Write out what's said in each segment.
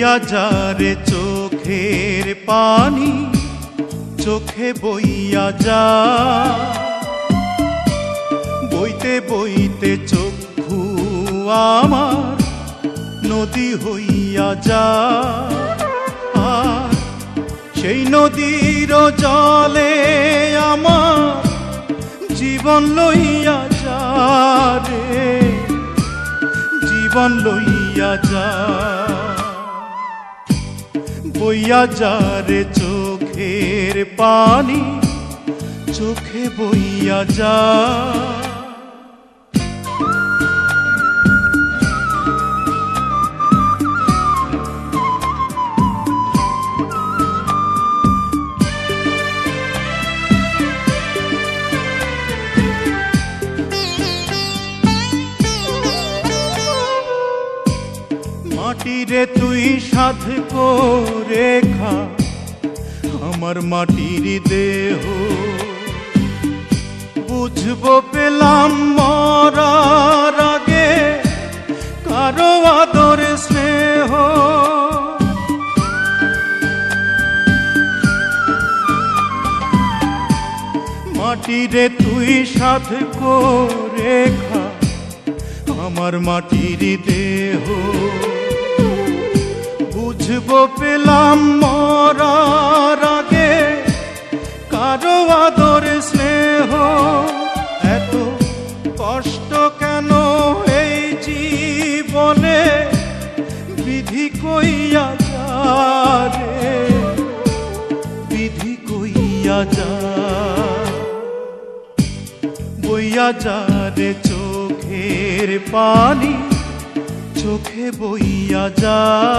বইয়া যারে চোখের পানি চোখে বইয়া যা বইতে বইতে চক্ষু আমার নদী হইয়া যা আর সেই নদীর জলে আমার জীবন লইয়া যা রে জীবন লইয়া যা বইয়া যা রে চোখের পানি চোখে বইয়া যা মাটিরে তুই সাধ করে খা আমার মাটির দেহ বুঝবো পেলাম মরার আগে কারো আদর স্নেহ মাটিরে তুই সাধ করে খা আমার মাটির দেহ বুঝবো পেলাম মরার আগে কারো আদর স্নেহ এত কষ্ট কেন এই জীবনে বিধি কইয়া যা রে বিধি কইয়া যা বইয়া যা রে চোখের পানি চোখে বইয়া যা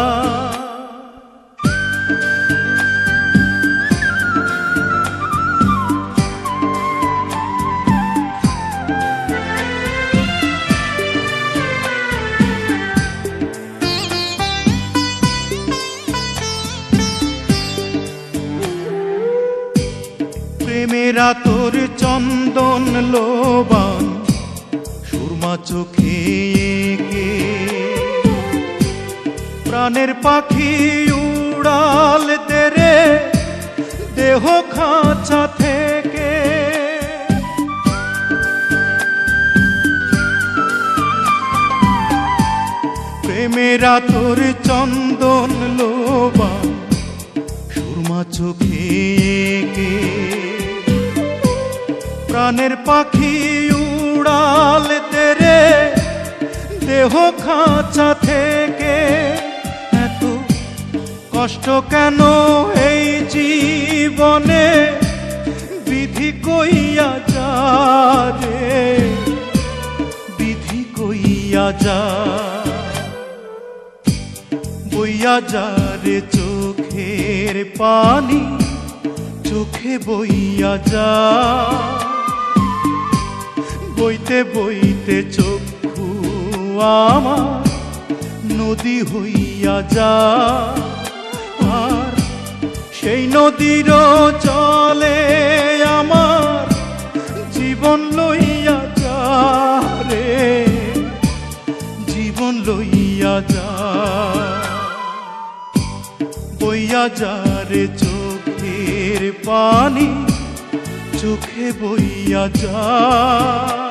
প্রেমেরা তোর চন্দন লোবান সুরমা চোখে এঁকে প্রাণের পাখি উড়াল দে রে দেহ খাঁচা থেকে প্রেমেরা তোর চন্দন লোবান সুরমা চোখে এঁকে প্রাণের পাখি উড়াল দে রে দেহ খাঁচা থেকে এত কষ্ট কেন এই জীবনে বিধি কইয়া যা রে বিধি কইয়া যা বইয়া যা রে চোখের পানি চোখে বইয়া যা বইতে বইতে চক্ষু আমার নদী হইয়া যা আর সেই নদীর জলে আমার জীবন লইয়া যা রে জীবন লইয়া যা বইয়া যা রে চোখের পানি চোখে বইয়া যা।